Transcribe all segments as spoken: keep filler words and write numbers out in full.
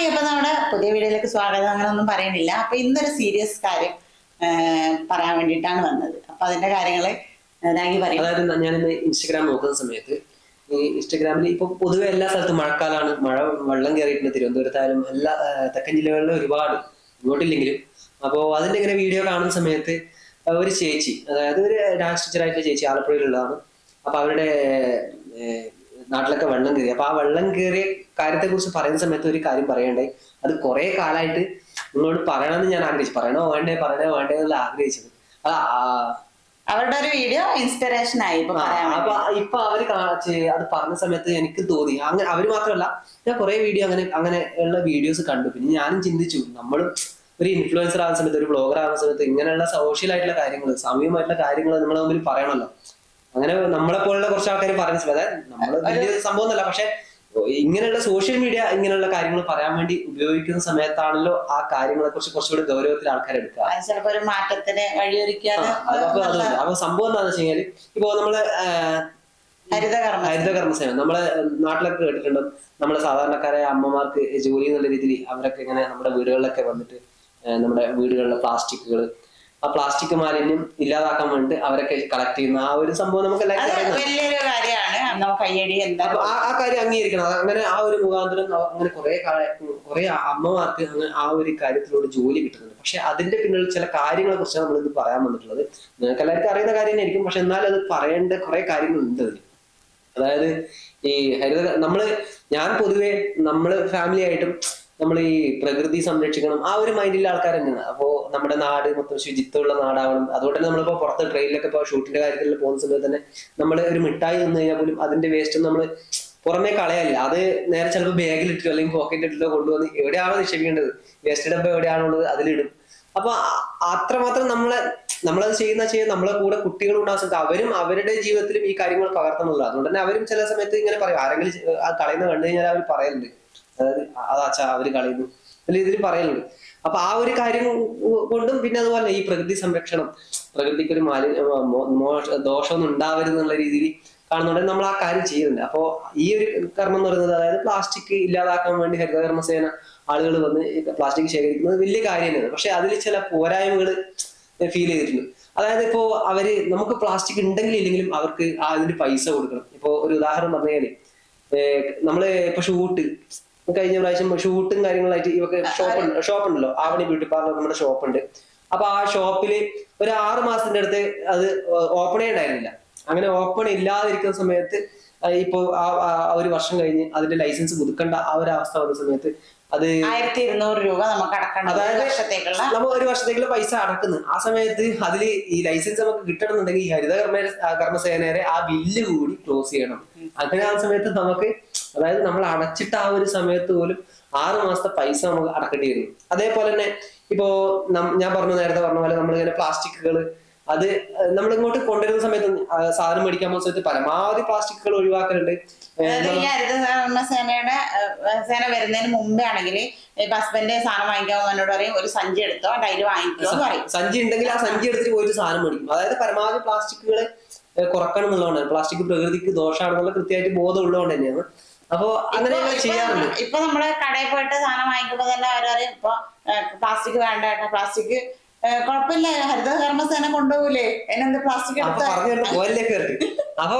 Hi, അപ്പൊ നമ്മുടെ പുതിയ വീഡിയോയിലേക്ക് സ്വാഗതം. അങ്ങനെ ഒന്നും പറയണില്ല. അപ്പൊ ഇന്നൊരു സീരിയസ് കാര്യം പറയാൻ വേണ്ടിയിട്ടാണ് വന്നത്. അപ്പൊ അതിന്റെ കാര്യങ്ങള് അതായത് ഞാനിന്ന് ഇൻസ്റ്റഗ്രാം നോക്കുന്ന സമയത്ത് ഈ ഇൻസ്റ്റഗ്രാമിൽ ഇപ്പൊ പൊതുവെ എല്ലാ സ്ഥലത്തും മഴക്കാലമാണ്, മഴ വെള്ളം കയറിയിട്ടുണ്ട്. തിരുവനന്തപുരത്തായാലും എല്ലാ തെക്കൻ ജില്ലകളിലും ഒരുപാട്, ഇങ്ങോട്ടില്ലെങ്കിലും. അപ്പോൾ അതിന്റെ ഇങ്ങനെ വീഡിയോ കാണുന്ന സമയത്ത് ഒരു ചേച്ചി, അതായത് ഒരു ഡാൻസ് ടീച്ചറായിട്ടുള്ള ചേച്ചി, ആലപ്പുഴയിലുള്ളതാണ്. അപ്പൊ അവരുടെ നാട്ടിലൊക്കെ വെള്ളം കയറി. അപ്പൊ ആ വെള്ളം കയറിയ കാര്യത്തെ കുറിച്ച് പറയുന്ന സമയത്ത് ഒരു കാര്യം പറയണ്ടേ, അത് കുറെ കാലമായിട്ട് നിങ്ങളോട് പറയണമെന്ന് ഞാൻ ആഗ്രഹിച്ചു. പറയണോ വേണ്ടേ പറയണോ വേണ്ടേ എന്നുള്ള ആഗ്രഹിച്ചത്. അവരുടെ ഒരു വീഡിയോ ഇൻസ്പിറേഷൻ ആയി. അപ്പൊ ഇപ്പൊ അവര് അത് പറഞ്ഞ സമയത്ത് എനിക്ക് തോന്നി, അങ്ങനെ അവര് മാത്രമല്ല, ഞാൻ കുറെ വീഡിയോ അങ്ങനെ അങ്ങനെ ഉള്ള വീഡിയോസ് കണ്ടു. പിന്നെ ഞാനും ചിന്തിച്ചു, നമ്മളും ഒരു ഇൻഫ്ലുവൻസർ ആകുന്ന സമയത്ത്, ഒരു ബ്ലോഗർ ആകുന്ന സമയത്ത് ഇങ്ങനെയുള്ള സോഷ്യൽ ആയിട്ടുള്ള കാര്യങ്ങൾ, സാമൂഹികമായിട്ടുള്ള കാര്യങ്ങൾ നമ്മളെ മുമ്പിൽ പറയണമല്ലോ. അങ്ങനെ നമ്മളെ പോലുള്ള കുറച്ച് ആൾക്കാർ പറയുന്ന സമയത്ത്, അതായത് നമ്മൾ വലിയ സംഭവം ഒന്നല്ല, പക്ഷെ ഇങ്ങനെയുള്ള സോഷ്യൽ മീഡിയ ഇങ്ങനെയുള്ള കാര്യങ്ങൾ പറയാൻ വേണ്ടി ഉപയോഗിക്കുന്ന സമയത്താണല്ലോ ആ കാര്യങ്ങളെ കുറിച്ച് കുറച്ചുകൂടി ഗൗരവത്തിൽ ആൾക്കാർ എടുക്കുക. ചിലപ്പോ ഒരു മാറ്റത്തിന് വഴിയൊരുക്കാതെ. അപ്പൊ സംഭവം എന്താണെന്ന് വെച്ച് കഴിഞ്ഞാല്, ഇപ്പൊ നമ്മള് ഹരിതകർമ്മ ഹരിതകർമ്മസേന നമ്മളെ നാട്ടിലൊക്കെ കേട്ടിട്ടുണ്ട്. നമ്മളെ സാധാരണക്കാരായ അമ്മമാർക്ക് ജോലി എന്നുള്ള രീതിയിൽ അവരൊക്കെ ഇങ്ങനെ നമ്മുടെ വീടുകളിലൊക്കെ വന്നിട്ട് നമ്മുടെ വീടുകളിലെ പ്ലാസ്റ്റിക്കുകൾ, ആ പ്ലാസ്റ്റിക് മാലിന്യം ഇല്ലാതാക്കാൻ വേണ്ടി അവരൊക്കെ കളക്ട് ചെയ്യുന്ന ആ ഒരു സംഭവം നമുക്ക് വലിയൊരു കാര്യമാണ്. ആ കാര്യം അംഗീകരിക്കണം. അങ്ങനെ ആ ഒരു മുഖാന്തരം അങ്ങനെ കുറെ കുറെ അമ്മമാർക്ക് അങ്ങനെ ആ ഒരു കാര്യത്തിലൂടെ ജോലി കിട്ടുന്നുണ്ട്. പക്ഷെ അതിന്റെ പിന്നിൽ ചില കാര്യങ്ങളെ കുറിച്ചാണ് നമ്മൾ ഇത് പറയാൻ വന്നിട്ടുള്ളത്. നിങ്ങൾക്ക് എല്ലാവർക്കും അറിയുന്ന കാര്യം തന്നെയായിരിക്കും, പക്ഷെ എന്നാലും അത് പറയേണ്ട കുറെ കാര്യങ്ങളുണ്ട് അതിൽ. അതായത് ഈ ഹരിത നമ്മള് ഞാൻ പൊതുവെ നമ്മള് ഫാമിലി ആയിട്ടും നമ്മൾ ഈ പ്രകൃതി സംരക്ഷിക്കണം ആ ഒരു മൈൻഡിലുള്ള ആൾക്കാർ തന്നെയാണ്. അപ്പോ നമ്മുടെ നാട് മൊത്തം ശുചിത്വമുള്ള നാടാവണം. അതുകൊണ്ട് തന്നെ നമ്മളിപ്പോ പുറത്ത് ട്രെയിനിലൊക്കെ ഇപ്പോൾ ഷൂട്ടിന്റെ കാര്യത്തിൽ പോകുന്ന സമയത്ത് തന്നെ നമ്മൾ ഒരു മിഠായി നിന്ന് കഴിഞ്ഞാൽ പോലും അതിന്റെ വേസ്റ്റ് നമ്മൾ പുറമേ കളയല്ല, അത് നേരെ ചിലപ്പോൾ ബാഗിലിട്ടോ അല്ലെങ്കിൽ പോക്കറ്റിലിട്ടോ കൊണ്ടുവന്ന് എവിടെയാണോ നിക്ഷേപിക്കേണ്ടത്, വേസ്റ്റ് ഡബ്ബ എവിടെയാണുള്ളത് അതിലിടും. അപ്പൊ അത്രമാത്രം നമ്മളെ നമ്മളത് ചെയ്യുന്ന ചെയ്യാൻ നമ്മളെ കൂടെ കുട്ടികൾ ഉണ്ടാകുന്ന സമയത്ത് അവരും അവരുടെ ജീവിതത്തിലും ഈ കാര്യങ്ങൾ പകർത്തുന്നുള്ളത്. അതുകൊണ്ട് തന്നെ അവരും ചില സമയത്ത് ഇങ്ങനെ പറയും, ആരെങ്കിലും കളയുന്ന കണ്ടു കഴിഞ്ഞാൽ അവർ പറയുന്നുണ്ട്, അതായത് അതാച്ചാ അവര് കളയുന്നു അല്ല ഇതിൽ പറയുന്നുണ്ട്. അപ്പൊ ആ ഒരു കാര്യം കൊണ്ടും പിന്നെ അതുപോലെ ഈ പ്രകൃതി സംരക്ഷണം, പ്രകൃതിക്ക് ഒരു മാലിന്യ ദോഷമൊന്നും ഉണ്ടാവരുത് എന്നുള്ള രീതിയിൽ കാണുന്നുണ്ടെങ്കിൽ നമ്മൾ ആ കാര്യം ചെയ്യുന്നുണ്ട്. അപ്പോ ഈ ഒരു കർമ്മം എന്ന് പറയുന്നത്, അതായത് പ്ലാസ്റ്റിക് ഇല്ലാതാക്കാൻ വേണ്ടി ഹരിതകർമ്മസേന ആളുകൾ വന്ന് പ്ലാസ്റ്റിക് ശേഖരിക്കുന്നത് വലിയ കാര്യം തന്നെയാണ്. പക്ഷെ അതിൽ ചില പോരായ്മകൾ ഫീൽ ചെയ്തിട്ടുണ്ട്. അതായത് ഇപ്പോ അവര് നമുക്ക് പ്ലാസ്റ്റിക് ഉണ്ടെങ്കിലും ഇല്ലെങ്കിലും അവർക്ക് അതിന് പൈസ കൊടുക്കണം. ഇപ്പൊ ഒരു ഉദാഹരണം പറഞ്ഞാല്, നമ്മള് ഇപ്പൊ ഷൂട്ട് കഴിഞ്ഞ പ്രാവശ്യം ഷൂട്ടും കാര്യങ്ങളായിട്ട് ഇവക്ക് ഷോപ്പ് ഷോപ്പ് ഉണ്ടല്ലോ, ആവണി ബ്യൂട്ടി പാർലർ നമ്മുടെ ഷോപ്പ് ഉണ്ട്. അപ്പൊ ആ ഷോപ്പില് ഒരു ആറ് മാസത്തിന്റെ അടുത്ത് അത് ഓപ്പണേ ഉണ്ടായിരുന്നില്ല. അങ്ങനെ ഓപ്പൺ ഇല്ലാതിരിക്കുന്ന സമയത്ത് ഇപ്പൊ ആ ഒരു വർഷം കഴിഞ്ഞ് അതിന്റെ ലൈസൻസ് പുതുക്കേണ്ട ആ ഒരു അവസ്ഥ വന്ന സമയത്ത് അത് ആയിരത്തി ഇരുന്നൂറ് രൂപ നമുക്ക് അടക്കണം. അതായത് നമ്മൾ ഒരു വർഷത്തേക്കുള്ള പൈസ അടക്കുന്നു. ആ സമയത്ത് അതില് ഈ ലൈസൻസ് നമുക്ക് കിട്ടണമെന്നുണ്ടെങ്കിൽ ഈ ഹരിത കർമ്മ കർമ്മസേനയുടെ ആ ബില്ല് കൂടി ക്ലോസ് ചെയ്യണം. അങ്ങനെ ആ സമയത്ത് നമുക്ക്, അതായത് നമ്മൾ അടച്ചിട്ട് ആ ഒരു സമയത്ത് പോലും ആറ് മാസത്തെ പൈസ നമുക്ക് അടക്കേണ്ടി വരും. അതേപോലെ തന്നെ ഇപ്പോ ഞാൻ പറഞ്ഞു നേരത്തെ പറഞ്ഞ പോലെ നമ്മളിങ്ങനെ പ്ലാസ്റ്റിക്കുകൾ അത് നമ്മൾ ഇങ്ങോട്ട് കൊണ്ടുവരുന്ന സമയത്ത് സാധനം മേടിക്കാൻ പോകുന്ന സമയത്ത് പരമാവധി പ്ലാസ്റ്റിക്കുകൾ ഒഴിവാക്കലുണ്ട്. ഈ ഹരിതകർമ്മസേനയുടെ സേന വരുന്നതിന് മുമ്പേ ആണെങ്കിൽ ഹസ്ബൻഡ് സാധനം വാങ്ങിക്കാൻ എന്നോട് പറയും, ഒരു സഞ്ചി എടുത്തോ ഡൈലി വാങ്ങിക്കോ എന്ന് പറയും. സഞ്ചി ഉണ്ടെങ്കിൽ ആ സഞ്ചി എടുത്തിട്ട് പോയിട്ട് സാധനം മേടിക്കും. അതായത് പരമാവധി പ്ലാസ്റ്റിക്കുകൾ കുറക്കണം എന്നുള്ളതാണ്. പ്ലാസ്റ്റിക് പ്രകൃതിക്ക് ദോഷമാണെന്നുള്ള കൃത്യമായിട്ട് ബോധം ഉള്ളതുകൊണ്ട് തന്നെയാണ്. അപ്പൊ അങ്ങനെ ചെയ്യാറുണ്ട്. ഇപ്പൊ നമ്മള് കടയിൽ പോയിട്ട് സാധനം വാങ്ങിക്കുമ്പോ തന്നെ അവരറിയും, ഇപ്പൊ പ്ലാസ്റ്റിക് വേണ്ട കേട്ടോ, പ്ലാസ്റ്റിക് കുഴപ്പമില്ല, ഹരിതകർമ്മസേന കൊണ്ടുപോകൂലേ, എന്നെന്ത് പ്ലാസ്റ്റിക് പോയിലേക്ക് വരട്ടെ. അപ്പൊ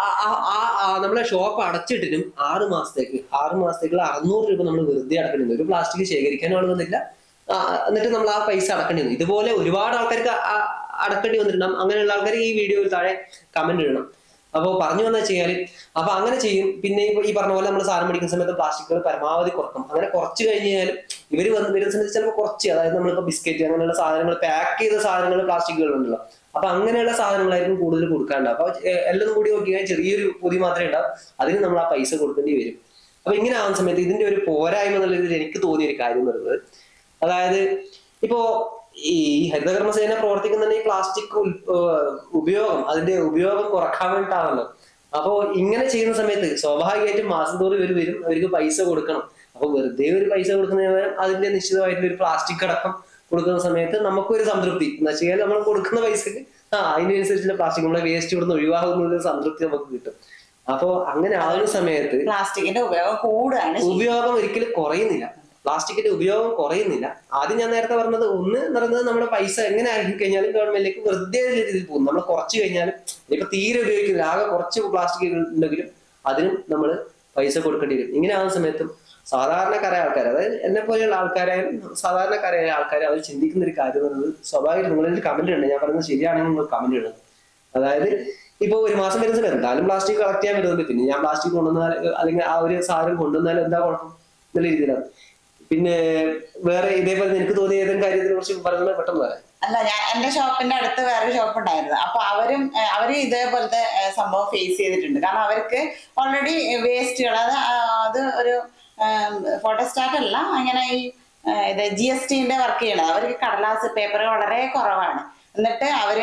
നമ്മളെ ഷോപ്പ് അടച്ചിട്ടിനും ആറ് മാസത്തേക്ക് ആറ് മാസത്തേക്കുള്ള അറുന്നൂറ് രൂപ നമ്മൾ വെറുതെ അടക്കേണ്ടി. ഒരു പ്ലാസ്റ്റിക് ശേഖരിക്കാൻ ആളുന്നില്ല, എന്നിട്ട് നമ്മൾ ആ പൈസ അടക്കേണ്ടി വന്നു. ഇതുപോലെ ഒരുപാട് ആൾക്കാർക്ക് അടക്കേണ്ടി വന്നിട്ടുണ്ടാകും. അങ്ങനെയുള്ള ആൾക്കാർ ഈ വീഡിയോയിൽ താഴെ കമന്റ് ഇടണം. അപ്പൊ പറഞ്ഞു വന്നു വെച്ചാൽ അപ്പൊ അങ്ങനെ ചെയ്യും. പിന്നെ ഇപ്പൊ ഈ പറഞ്ഞ പോലെ നമ്മൾ സാധനം മേടിക്കുന്ന സമയത്ത് പ്ലാസ്റ്റിക്കുകൾ പരമാവധി കുറക്കും. അങ്ങനെ കുറച്ച് കഴിഞ്ഞ് കഴിഞ്ഞാലും ഇവര് വന്ന് വരുന്ന സമയത്ത് ചിലപ്പോൾ കുറച്ച്, അതായത് നമ്മളിപ്പോ ബിസ്ക്കറ്റ് അങ്ങനെയുള്ള സാധനങ്ങൾ, പാക്ക് ചെയ്ത സാധനങ്ങൾ പ്ലാസ്റ്റിക്കുകൾ ഉണ്ടല്ലോ, അപ്പൊ അങ്ങനെയുള്ള സാധനങ്ങളായിരിക്കും കൂടുതൽ കൊടുക്കാനുണ്ടാവും. അപ്പൊ എല്ലാം കൂടി നോക്കിയാൽ ചെറിയൊരു പൊതി മാത്രമേ ഉണ്ടാവും, അതിന് നമ്മൾ ആ പൈസ കൊടുക്കേണ്ടി വരും. അപ്പൊ ഇങ്ങനെ ആവുന്ന സമയത്ത് ഇതിന്റെ ഒരു പോരായ്മ എന്നുള്ള രീതിയിൽ എനിക്ക് തോന്നിയ ഒരു കാര്യം എന്ന് പറയുന്നത്, അതായത് ഇപ്പോ ഈ ഹരിതകർമ്മസേന പ്രവർത്തിക്കുന്ന ഈ പ്ലാസ്റ്റിക് ഉപയോഗം, അതിന്റെ ഉപയോഗം കുറക്കാൻ വേണ്ടിയിട്ടാണല്ലോ. അപ്പോ ഇങ്ങനെ ചെയ്യുന്ന സമയത്ത് സ്വാഭാവികമായിട്ടും മാസം തോറും ഇവർ വരും, അവർക്ക് പൈസ കൊടുക്കണം. അപ്പൊ വെറുതെ ഒരു പൈസ കൊടുക്കുന്നതിന് പകരം അതിന്റെ നിശ്ചിതമായിട്ടുള്ള ഒരു പ്ലാസ്റ്റിക് അടക്കം കൊടുക്കുന്ന സമയത്ത് നമുക്കൊരു സംതൃപ്തി എന്ന് വെച്ച് കഴിഞ്ഞാൽ, നമ്മൾ കൊടുക്കുന്ന പൈസക്ക് ആ അതിനനുസരിച്ചുള്ള പ്ലാസ്റ്റിക് നമ്മളെ വേസ്റ്റ് ഇവിടുന്ന് ഒഴിവാകുന്ന ഒരു സംതൃപ്തി നമുക്ക് കിട്ടും. അപ്പൊ അങ്ങനെ ആവുന്ന സമയത്ത് പ്ലാസ്റ്റിക്കിന്റെ ഉപയോഗം കൂടുകയാണ്, ഉപയോഗം ഒരിക്കലും കുറയുന്നില്ല. പ്ലാസ്റ്റിക്കിന്റെ ഉപയോഗം കുറയുന്നില്ല. ആദ്യം ഞാൻ നേരത്തെ പറഞ്ഞത് ഒന്ന് എന്ന് പറയുന്നത് നമ്മുടെ പൈസ എങ്ങനെ ആക്കി കഴിഞ്ഞാലും ഗവൺമെന്റിലേക്ക് വെറുതെ രീതിയിൽ പോകും. നമ്മൾ കുറച്ച് കഴിഞ്ഞാലും ഇപ്പൊ തീരെ ഉപയോഗിക്കുന്നില്ല, ആകെ കുറച്ച് പ്ലാസ്റ്റിക് ഉണ്ടെങ്കിലും അതിനും നമ്മൾ പൈസ കൊടുക്കേണ്ടി വരും. ഇങ്ങനെ ആവുന്ന സമയത്തും സാധാരണക്കാരായ ആൾക്കാർ, അതായത് എന്നെ പോലെയുള്ള ആൾക്കാരായാലും സാധാരണക്കാരായ ആൾക്കാർ അവർ ചിന്തിക്കുന്ന ഒരു കാര്യം എന്നത് സ്വാഭാവികം. നിങ്ങളിൽ കമന്റ് ഉണ്ട്, ഞാൻ പറയുന്നത് ശരിയാണെങ്കിൽ നിങ്ങൾ കമന്റ് ഇടുന്നത്. അതായത് ഇപ്പൊ ഒരു മാസം വരുന്ന സമയത്ത് എന്തായാലും പ്ലാസ്റ്റിക് കളക്ട് ചെയ്യാൻ വരുന്നത്, പിന്നെ ഞാൻ പ്ലാസ്റ്റിക് കൊണ്ടുവന്നാൽ അല്ലെങ്കിൽ ആ ഒരു സാധനം കൊണ്ടുവന്നാൽ എന്താ കുഴപ്പം എന്നുള്ള രീതിയിലാണ്. പിന്നെ വേറെ ഇതേപോലെ എനിക്ക് തോന്നിയ ഏതെങ്കിലും കാര്യത്തിനെ കുറിച്ച് പറയുന്നത് പെട്ടെന്ന് പറയാം. അല്ല, ഞാൻ എന്റെ ഷോപ്പിന്റെ അടുത്ത് വേറൊരു ഷോപ്പ് ഉണ്ടായിരുന്നു. അപ്പൊ അവരും അവര് ഇതേപോലത്തെ സംഭവം ഫേസ് ചെയ്തിട്ടുണ്ട്. കാരണം അവർക്ക് ഓൾറെഡി വേസ്റ്റുകൾ, അത് അത് ഒരു ഫോട്ടോസ്റ്റാറ്റ് അല്ല, അങ്ങനെ ഈ ഇത് ജി എസ് ടിന്റെ വർക്ക് ചെയ്യണത്. അവർക്ക് കടലാസ് പേപ്പർ വളരെ കുറവാണ്. എന്നിട്ട് അവര്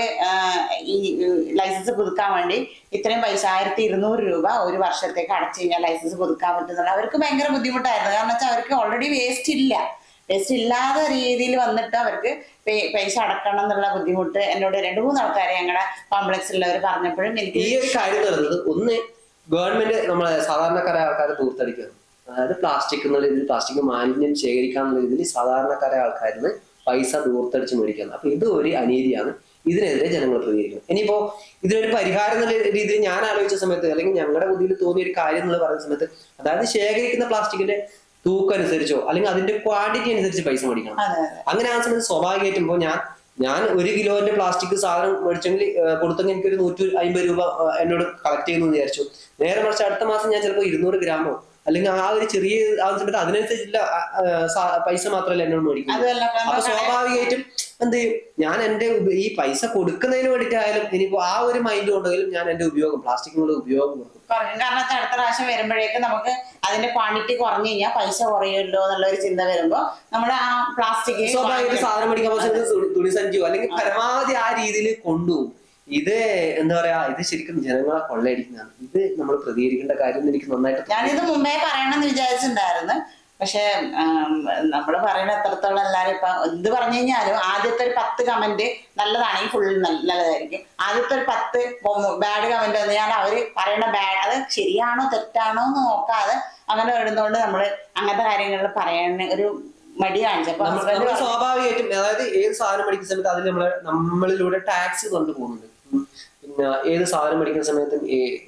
ഈ ലൈസൻസ് പുതുക്കാൻ വേണ്ടി ഇത്രയും പൈസ ആയിരത്തി ഇരുന്നൂറ് രൂപ ഒരു വർഷത്തേക്ക് അടച്ചു കഴിഞ്ഞാൽ ലൈസൻസ് പുതുക്കാൻ പറ്റുന്നുണ്ട്. അവർക്ക് ഭയങ്കര ബുദ്ധിമുട്ടായിരുന്നു. കാരണം വെച്ചാൽ അവർക്ക് ഓൾറെഡി വേസ്റ്റ് ഇല്ല. വേസ്റ്റ് ഇല്ലാത്ത രീതിയിൽ വന്നിട്ട് അവർക്ക് പൈസ അടക്കണം എന്നുള്ള ബുദ്ധിമുട്ട് എന്നോട് രണ്ടു മൂന്ന് ആൾക്കാരെ ഞങ്ങളുടെ കോംപ്ലക്സിലുള്ളവർ പറഞ്ഞപ്പോഴും എനിക്ക് ഈ ഒരു കാര്യം പറയുന്നത്, ഒന്ന് ഗവൺമെന്റ് നമ്മളെ സാധാരണക്കാരായ ആൾക്കാരെ ദൂർത്തടിക്കുന്നു. അതായത് പ്ലാസ്റ്റിക് എന്നുള്ള രീതിയിൽ പ്ലാസ്റ്റിക് മാലിന്യം ശേഖരിക്കാന്നുള്ള രീതിയിൽ സാധാരണക്കാരായ ആൾക്കാരിൽ നിന്ന് പൈസ ദൂർത്തടിച്ച് മേടിക്കുന്നത്. അപ്പൊ ഇത് ഒരു അനീതിയാണ്. ഇതിനെതിരെ ജനങ്ങൾ പ്രതികരിക്കണം. ഇനിയിപ്പോ ഇതിനൊരു പരിഹാരം എന്നുള്ള രീതിയിൽ ഞാൻ ആലോചിച്ച സമയത്ത്, അല്ലെങ്കിൽ ഞങ്ങളുടെ ബുദ്ധിയിൽ തോന്നിയ ഒരു കാര്യം എന്നുള്ള പറയുന്ന സമയത്ത്, അതായത് ശേഖരിക്കുന്ന പ്ലാസ്റ്റിക്കിന്റെ തൂക്കം അനുസരിച്ചോ അല്ലെങ്കിൽ അതിന്റെ ക്വാണ്ടിറ്റി അനുസരിച്ച് പൈസ മേടിക്കണം. അങ്ങനെ ആ സമയത്ത് സ്വാഭാവികമായിട്ടും ഇപ്പോൾ ഞാൻ ഞാൻ ഒരു കിലോന്റെ പ്ലാസ്റ്റിക് സാധനം മേടിച്ചെങ്കിൽ കൊടുത്തെങ്കിൽ എനിക്കൊരു നൂറ്റി അമ്പത് രൂപ എന്നോട് കളക്ട് ചെയ്യുന്നു വിചാരിച്ചു. നേരെ മറിച്ച് അടുത്ത മാസം ഞാൻ ചിലപ്പോൾ ഇരുന്നൂറ് ഗ്രാമോ അല്ലെങ്കിൽ ആ ഒരു ചെറിയ ആ സമയത്ത് അതിനനുസരിച്ചുള്ള പൈസ മാത്രമല്ല എന്നോട് മേടിക്കുന്നത്. അപ്പൊ സ്വാഭാവികമായിട്ടും എന്ത് ചെയ്യും, ഞാൻ എന്റെ ഈ പൈസ കൊടുക്കുന്നതിന് വേണ്ടിയിട്ടായാലും ഇനിയിപ്പോ ആ ഒരു മൈൻഡ് കൊണ്ടെങ്കിലും ഞാൻ എന്റെ ഉപയോഗം പ്ലാസ്റ്റിക്കിനുള്ള ഉപയോഗം കൊടുക്കും. കാരണം അടുത്ത പ്രാവശ്യം വരുമ്പോഴേക്കും നമുക്ക് അതിന്റെ ക്വാണ്ടിറ്റി കുറഞ്ഞു കഴിഞ്ഞാൽ പൈസ കുറയുമല്ലോ എന്നുള്ള ഒരു ചിന്ത വരുമ്പോ നമ്മുടെ ആ പ്ലാസ്റ്റിക് സ്വാഭാവികമായിട്ട് സാധനം മേടിക്കാൻ പറ്റുന്ന തുണിസഞ്ചിയോ അല്ലെങ്കിൽ പരമാവധി ആ രീതിയിൽ കൊണ്ടുപോകും. ഇത് എന്താ പറയാ, ഇത് ശരിക്കും ജനങ്ങളെ കൊള്ളയടിക്കുന്നതാണ്. ഇത് നമ്മൾ പ്രതികരിക്കേണ്ട കാര്യം എനിക്ക് നന്നായിട്ട് ഞാനിത് മുമ്പേ പറയണമെന്ന് വിചാരിച്ചിട്ടുണ്ടായിരുന്നു. പക്ഷെ നമ്മള് പറയുന്ന എത്രത്തോളം എല്ലാരും ഇപ്പൊ എന്ത് പറഞ്ഞു കഴിഞ്ഞാലും ആദ്യത്തെ ഒരു പത്ത് കമന്റ് നല്ലതാണെങ്കിൽ ഫുൾ നല്ലതായിരിക്കും. ആദ്യത്തെ ഒരു പത്ത് ബാഡ് കമന്റ് വന്നു ഞാൻ അവര് പറയുന്ന ബാഡ് അത് ശരിയാണോ തെറ്റാണോ എന്ന് നോക്കാതെ അങ്ങനെ വരുന്നതുകൊണ്ട് നമ്മള് അങ്ങനത്തെ കാര്യങ്ങളിൽ പറയാൻ ഒരു മടി കാണിച്ചപ്പോ സ്വാഭാവികമായിട്ടും, അതായത് ഏത് സാധനം മേടിക്കുന്ന സമയത്ത് അതിൽ നമ്മള് നമ്മളിലൂടെ ടാക്സ് കൊണ്ടുപോകുന്നുണ്ട്. പിന്നെ ഏത് സാധനം മേടിക്കുന്ന സമയത്തും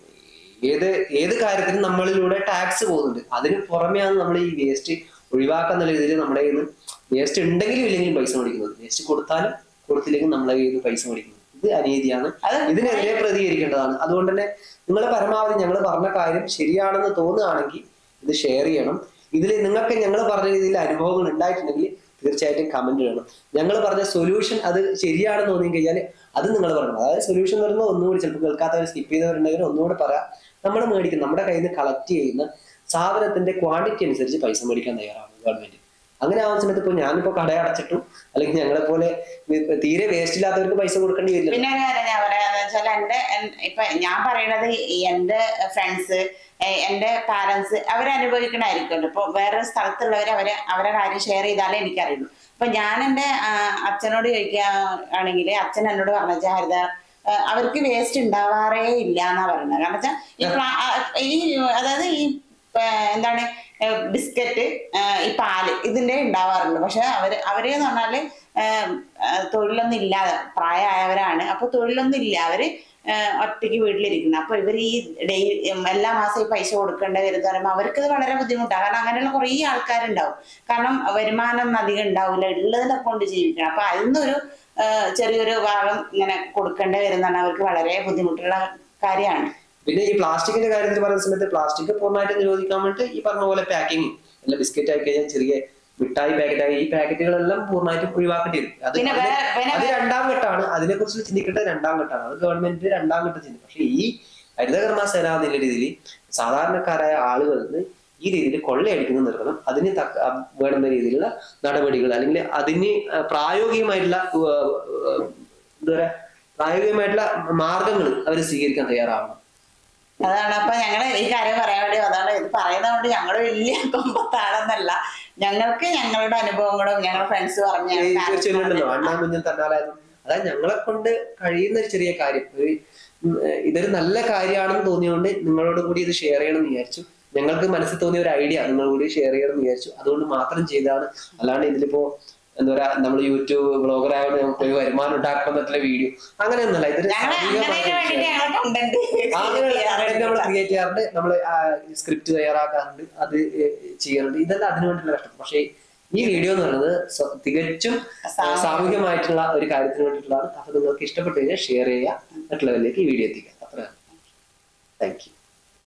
ഏത് ഏത് കാര്യത്തിനും നമ്മളിലൂടെ ടാക്സ് പോകുന്നുണ്ട്. അതിന് പുറമെയാണ് നമ്മൾ ഈ വേസ്റ്റ് ഒഴിവാക്കുന്ന രീതിയിൽ നമ്മുടെ കയ്യിൽ നിന്ന് വേസ്റ്റ് ഉണ്ടെങ്കിലും ഇല്ലെങ്കിലും പൈസ മേടിക്കുന്നത്. വേസ്റ്റ് കൊടുത്താലും കൊടുത്തില്ലെങ്കിലും നമ്മളെ കയ്യിൽ നിന്ന് പൈസ മേടിക്കുന്നത്. ഇത് അനീതിയാണ്. ഇതിനെതിരെ പ്രതികരിക്കേണ്ടതാണ്. അതുകൊണ്ട് തന്നെ നിങ്ങൾ പരമാവധി ഞങ്ങൾ പറഞ്ഞ കാര്യം ശരിയാണെന്ന് തോന്നുകയാണെങ്കിൽ ഇത് ഷെയർ ചെയ്യണം. ഇതിൽ നിങ്ങൾക്ക് ഞങ്ങൾ പറഞ്ഞ രീതിയിൽ അനുഭവങ്ങൾ ഉണ്ടായിട്ടുണ്ടെങ്കിൽ തീർച്ചയായിട്ടും കമന്റ് ചെയ്യണം. ഞങ്ങൾ പറഞ്ഞ സൊല്യൂഷൻ അത് ശരിയാണെന്ന് തോന്നി കഴിഞ്ഞാൽ അത് നിങ്ങൾ പറയണം. അതായത് സൊല്യൂഷൻ എന്ന് പറയുന്നത് ഒന്നുകൂടി ചിലപ്പോൾ കേൾക്കാത്തവർ സ്കിപ്പ് ചെയ്തവരുണ്ടെങ്കിൽ ഒന്നുകൂടി പറയാം. നമ്മൾ മേടിക്കുന്ന നമ്മുടെ കയ്യിൽ നിന്ന് കളക്ട് ചെയ്യുന്ന സാധനത്തിന്റെ ക്വാണ്ടിറ്റി അനുസരിച്ച് പൈസ മേടിക്കാൻ തയ്യാറാണ് ഗവൺമെന്റ്. അങ്ങനെ ആവുന്ന സമയത്ത് ഇപ്പൊ ഞാനിപ്പോ കട അടച്ചിട്ടും അല്ലെങ്കിൽ ഞങ്ങളെ പോലെ തീരെ വേസ്റ്റ് ഇല്ലാത്തവർക്ക് പൈസ കൊടുക്കേണ്ടി വരില്ല. പിന്നെ ഒരു കാര്യം ഞാൻ പറയാന്ന് വെച്ചാൽ എന്റെ ഇപ്പൊ ഞാൻ പറയണത് എന്റെ ഫ്രണ്ട്സ് എന്റെ പാരന്റ്സ് അവരനുഭവിക്കണായിരിക്കുമല്ലോ. ഇപ്പൊ വേറെ സ്ഥലത്തുള്ളവർ അവര് അവരെ കാര്യം ഷെയർ ചെയ്താലേ എനിക്കറിയുള്ളൂ. അപ്പൊ ഞാൻ എന്റെ അച്ഛനോട് ചോദിക്കുകയാണെങ്കിൽ അച്ഛൻ എന്നോട് പറഞ്ഞാ ഹരിത അവർക്ക് വേസ്റ്റ് ഉണ്ടാവാറേ ഇല്ല എന്നാ പറയുന്നത്. കാരണം വെച്ചാൽ ഈ ഈ അതായത് ഈ എന്താണ് ബിസ്ക്കറ്റ് ഈ പാല് ഇതിന്റെ ഉണ്ടാവാറുണ്ട്. പക്ഷെ അവര് അവര് എന്ന് പറഞ്ഞാല് തൊഴിലൊന്നും ഇല്ലാതെ പ്രായമായവരാണ്. അപ്പൊ തൊഴിലൊന്നും ഇല്ല, അവര് ഒറ്റയ്ക്ക് വീട്ടിലിരിക്കുന്നത്. അപ്പൊ ഇവർ ഈ ഡെയിലി എല്ലാ മാസവും ഈ പൈസ കൊടുക്കേണ്ടി വരുന്ന പറയുമ്പോൾ അവർക്കത് വളരെ ബുദ്ധിമുട്ടാണ്. കാരണം അങ്ങനെയുള്ള കുറേ ആൾക്കാരുണ്ടാവും. കാരണം വരുമാനം അധികം ഉണ്ടാവില്ല, ഉള്ളതിനെ കൊണ്ട് ജീവിക്കണം. അപ്പൊ അതിന്നൊരു ചെറിയൊരു ഭാഗം ഇങ്ങനെ കൊടുക്കേണ്ടി വരുന്നതാണ് അവർക്ക് വളരെ ബുദ്ധിമുട്ടുള്ള കാര്യമാണ്. പിന്നെ ഈ പ്ലാസ്റ്റിക്കിന്റെ കാര്യത്തിൽ പറയുന്ന സമയത്ത് പ്ലാസ്റ്റിക് പൂർണ്ണമായിട്ട് നിരോധിക്കാൻ വേണ്ടി ഈ പറഞ്ഞ പോലെ പാക്കിങ് അല്ല ബിസ്ക്കറ്റ് ആയി കഴിഞ്ഞാൽ ചെറിയ മിഠായി പാക്കറ്റ് ആയി ഈ പാക്കറ്റുകളെല്ലാം പൂർണ്ണമായിട്ടും ഒഴിവാക്കേണ്ടി വരും. അത് അത് രണ്ടാം ഘട്ടമാണ്. അതിനെ കുറിച്ച് ചിന്തിക്കേണ്ടത് രണ്ടാം ഘട്ടമാണ്. അത് ഗവൺമെന്റ് രണ്ടാം ഘട്ടം ചിന്തിക്കും. പക്ഷെ ഈ ഹരിതകർമ്മ സേന എന്നുള്ള രീതിയിൽ സാധാരണക്കാരായ ആളുകളിൽ നിന്ന് ഈ രീതിയിൽ കൊള്ളയടിക്കുന്ന നിർത്തണം. അതിന് തക്ക വേണ്ടുന്ന രീതിയിലുള്ള നടപടികൾ അല്ലെങ്കിൽ അതിന് പ്രായോഗികമായിട്ടുള്ള എന്താ പറയാ പ്രായോഗികമായിട്ടുള്ള മാർഗങ്ങൾ അവർ സ്വീകരിക്കാൻ തയ്യാറാവണം. അതാണ് അപ്പൊ ഞങ്ങള് ഈ കാര്യം പറയാൻ വേണ്ടി അതാണ് ഇത് പറയുന്നത് കൊണ്ട് ഞങ്ങള് വലിയ കൊമ്പത്താണെന്നല്ല, ഞങ്ങൾക്ക് ഞങ്ങളുടെ അനുഭവങ്ങളും ഞങ്ങളുടെ ഫ്രണ്ട്സ് പറഞ്ഞു തീർച്ചയായിട്ടുണ്ടല്ലോ അണ്ണാ കുഞ്ഞും തന്നാലായിരുന്നു. അതായത് ഞങ്ങളെ കൊണ്ട് കഴിയുന്ന ഒരു ചെറിയ കാര്യം, ഒരു ഇതൊരു നല്ല കാര്യമാണെന്ന് തോന്നിയോണ്ട് നിങ്ങളോട് കൂടി ഇത് ഷെയർ ചെയ്യണമെന്ന് വിചാരിച്ചു. ഞങ്ങൾക്ക് മനസ്സിൽ തോന്നിയ ഒരു ഐഡിയ നിങ്ങൾ കൂടി ഷെയർ ചെയ്യണമെന്ന് വിചാരിച്ചു. അതുകൊണ്ട് മാത്രം ചെയ്തതാണ്. അല്ലാണ്ട് ഇതിലിപ്പോ എന്താ പറയാ നമ്മൾ യൂട്യൂബ് ബ്ലോഗർ ആയതുകൊണ്ട് നമുക്ക് ഒരു വരുമാനം ഉണ്ടാക്കണം എന്നുള്ള വീഡിയോ അങ്ങനെയൊന്നുമല്ല. ഇതൊരു നമ്മൾ ക്രിയേറ്റ് ചെയ്യാറുണ്ട്, നമ്മൾ സ്ക്രിപ്റ്റ് തയ്യാറാക്കാറുണ്ട്, അത് ചെയ്യാറുണ്ട്. ഇതെല്ലാം അതിനു വേണ്ടിയുള്ള കഷ്ടം. പക്ഷേ ഈ വീഡിയോ എന്ന് പറയുന്നത് തികച്ചും സാമൂഹികമായിട്ടുള്ള ഒരു കാര്യത്തിന് വേണ്ടിയിട്ടുള്ളതാണ്. അപ്പൊ നിങ്ങൾക്ക് ഇഷ്ടപ്പെട്ടു കഴിഞ്ഞാൽ ഷെയർ ചെയ്യുക, മറ്റുള്ളവരിലേക്ക് ഈ വീഡിയോ എത്തിക്കുക. അത്ര താങ്ക് യു.